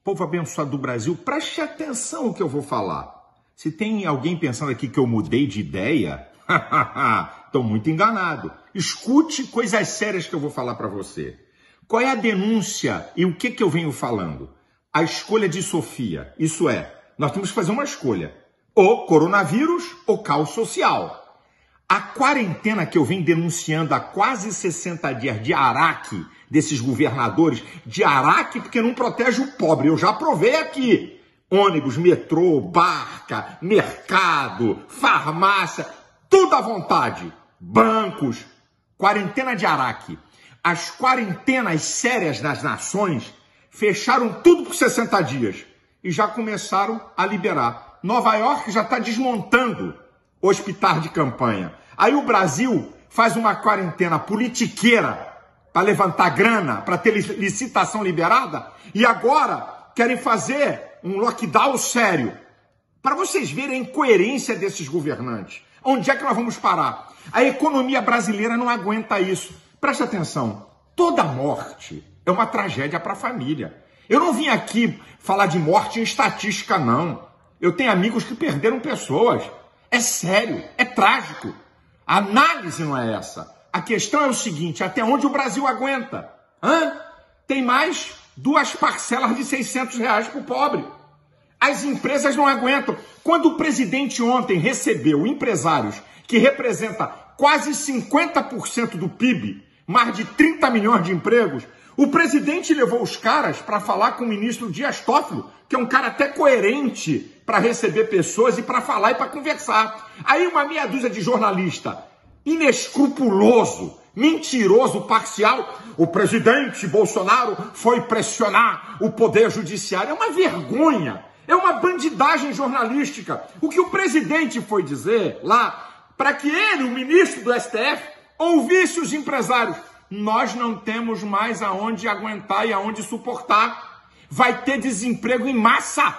Povo abençoado do Brasil, preste atenção no que eu vou falar. Se tem alguém pensando aqui que eu mudei de ideia, estou muito enganado. Escute coisas sérias que eu vou falar para você. Qual é a denúncia e o que eu venho falando? A escolha de Sofia, isso é, nós temos que fazer uma escolha. Ou coronavírus ou caos social. A quarentena que eu venho denunciando há quase 60 dias de Araque, desses governadores, de Araque porque não protege o pobre, eu já provei aqui. Ônibus, metrô, barca, mercado, farmácia, tudo à vontade. Bancos, quarentena de Araque. As quarentenas sérias das nações fecharam tudo por 60 dias e já começaram a liberar. Nova York já está desmontando hospitais de campanha. Aí o Brasil faz uma quarentena politiqueira para levantar grana, para ter licitação liberada, e agora querem fazer um lockdown sério. Para vocês verem a incoerência desses governantes. Onde é que nós vamos parar? A economia brasileira não aguenta isso. Preste atenção, toda morte é uma tragédia para a família. Eu não vim aqui falar de morte em estatística, não. Eu tenho amigos que perderam pessoas. É sério, é trágico. A análise não é essa. A questão é o seguinte, até onde o Brasil aguenta? Tem mais 2 parcelas de R$600 para o pobre. As empresas não aguentam. Quando o presidente ontem recebeu empresários que representam quase 50% do PIB, mais de 30 milhões de empregos, o presidente levou os caras para falar com o ministro Dias Toffolo, que é um cara até coerente para receber pessoas e para falar e para conversar. Aí uma meia dúzia de jornalista, inescrupuloso, mentiroso, parcial, o presidente Bolsonaro foi pressionar o poder judiciário. É uma vergonha, é uma bandidagem jornalística. O que o presidente foi dizer lá, para que ele, o ministro do STF, ouvisse os empresários. Nós não temos mais aonde aguentar e aonde suportar. Vai ter desemprego em massa.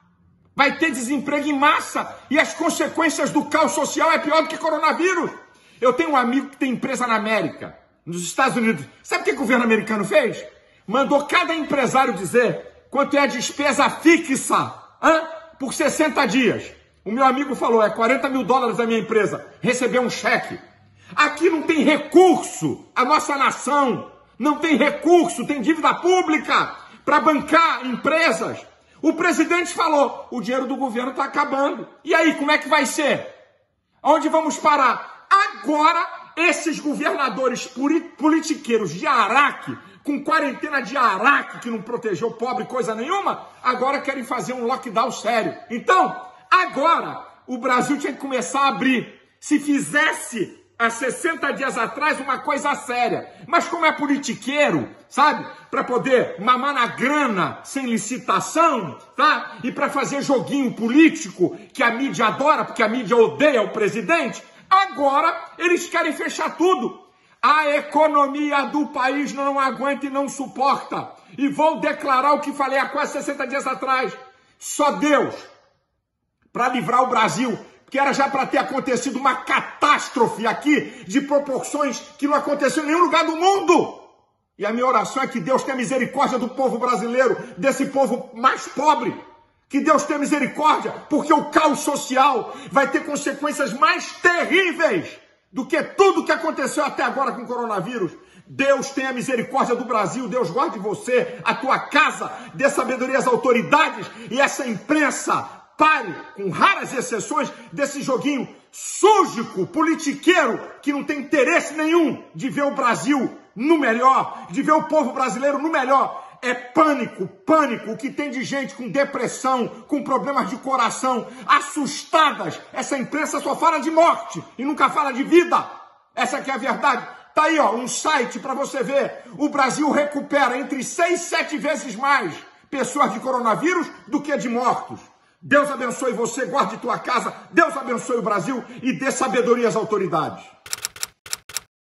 Vai ter desemprego em massa. E as consequências do caos social é pior do que coronavírus. Eu tenho um amigo que tem empresa na América, nos Estados Unidos. Sabe o que o governo americano fez? Mandou cada empresário dizer quanto é a despesa fixa por 60 dias. O meu amigo falou, é $40 mil da minha empresa. Recebeu um cheque. Aqui não tem recurso, a nossa nação não tem recurso, tem dívida pública para bancar empresas. O presidente falou, o dinheiro do governo está acabando. E aí, como é que vai ser? Onde vamos parar? Agora, esses governadores politiqueiros de Araque, com quarentena de Araque, que não protegeu o pobre coisa nenhuma, agora querem fazer um lockdown sério. Então, agora, o Brasil tinha que começar a abrir. Se fizesse há 60 dias atrás uma coisa séria, mas como é politiqueiro, sabe, para poder mamar na grana sem licitação, tá? E para fazer joguinho político que a mídia adora, porque a mídia odeia o presidente, agora eles querem fechar tudo. A economia do país não aguenta e não suporta. E vou declarar o que falei há quase 60 dias atrás. Só Deus para livrar o Brasil, que era já para ter acontecido uma catástrofe aqui de proporções que não aconteceu em nenhum lugar do mundo. E a minha oração é que Deus tenha misericórdia do povo brasileiro, desse povo mais pobre. Que Deus tenha misericórdia, porque o caos social vai ter consequências mais terríveis do que tudo que aconteceu até agora com o coronavírus. Deus tenha misericórdia do Brasil, Deus guarde você, a tua casa, dê sabedoria às autoridades e essa imprensa. Pare, com raras exceções, desse joguinho súrgico, politiqueiro, que não tem interesse nenhum de ver o Brasil no melhor, de ver o povo brasileiro no melhor. É pânico, pânico, o que tem de gente com depressão, com problemas de coração, assustadas. Essa imprensa só fala de morte e nunca fala de vida. Essa que é a verdade. Tá aí, ó, um site para você ver. O Brasil recupera entre 6 e 7 vezes mais pessoas de coronavírus do que de mortos. Deus abençoe você, guarde tua casa, Deus abençoe o Brasil e dê sabedoria às autoridades.